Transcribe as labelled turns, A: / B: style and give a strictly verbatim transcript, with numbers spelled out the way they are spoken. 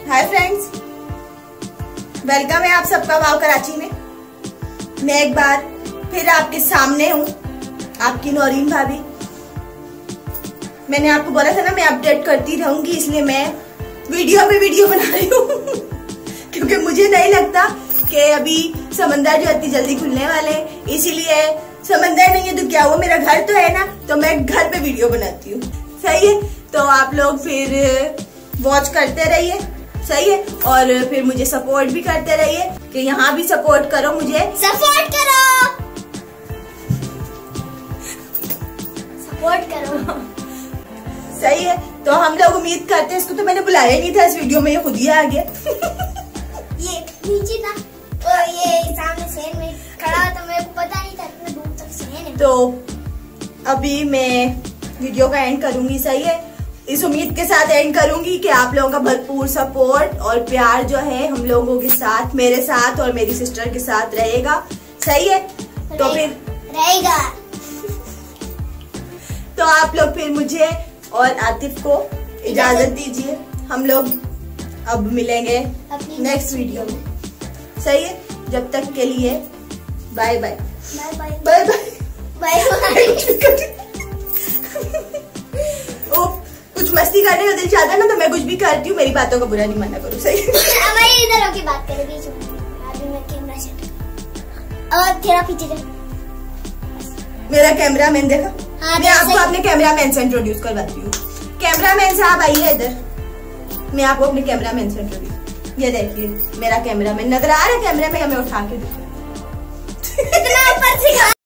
A: Hi friends, welcome है आप सबका वाव कराची में। मैं एक बार फिर आपके सामने हूँ, आपकी नौरीन भाभी। मैंने आपको बोला था ना मैं अपडेट करती रहूंगी, इसलिए मैं वीडियो पे वीडियो बना रही हूँ क्योंकि मुझे नहीं लगता कि अभी समंदर जो इतनी जल्दी खुलने वाले, इसीलिए समंदर नहीं है तो क्या हुआ, मेरा घर तो है ना, तो मैं घर पे वीडियो बनाती हूँ। सही है, तो आप लोग फिर वॉच करते रहिए, सही है, और फिर मुझे सपोर्ट भी करते रहिए कि यहाँ भी सपोर्ट करो, मुझे
B: सपोर्ट करो सपोर्ट करो
A: सही है। तो हम लोग उम्मीद करते हैं, इसको तो मैंने बुलाया ही नहीं था इस वीडियो में, ये खुद ही आ गया
B: ये नीचे था और ये सामने शेर में खड़ा था, मेरे को पता नहीं था इतना दूर तक शेर है।
A: तो अभी मैं वीडियो का एंड करूंगी, सही है, इस उम्मीद के साथ एंड करूंगी कि आप लोगों का भरपूर सपोर्ट और प्यार जो है हम लोगों के साथ, मेरे साथ और मेरी सिस्टर के साथ रहेगा, सही है। तो फिर
B: रहेगा
A: तो आप लोग फिर मुझे और आतिफ को इजाजत दीजिए, हम लोग अब मिलेंगे नेक्स्ट वीडियो में, सही है। जब तक के लिए bye bye
B: bye
A: bye
B: bye bye.
A: कुछ मस्ती करने का दिल चाहता है ना, तो मैं कुछ भी करती हूँ, मेरी बातों का बुरा नहीं मानना करो, सही है।
B: मैं इधर होके बात करेंगी, अभी मैं कैमरा सेट और तेरा पीछे जा।
A: मेरा कैमरा मैन देखा,
B: हाँ,
A: मैं आपको अपने कैमरा मैन से इंट्रोड्यूस करवाती हूँ। कैमरा मैन साहब आइए इधर, मैं आपको अपने कैमरा मैन से इंट्रोड्यूस, ये देखिए मेरा कैमरा मैन नजर आ रहा है कैमरे में, हमें उठा के देखो।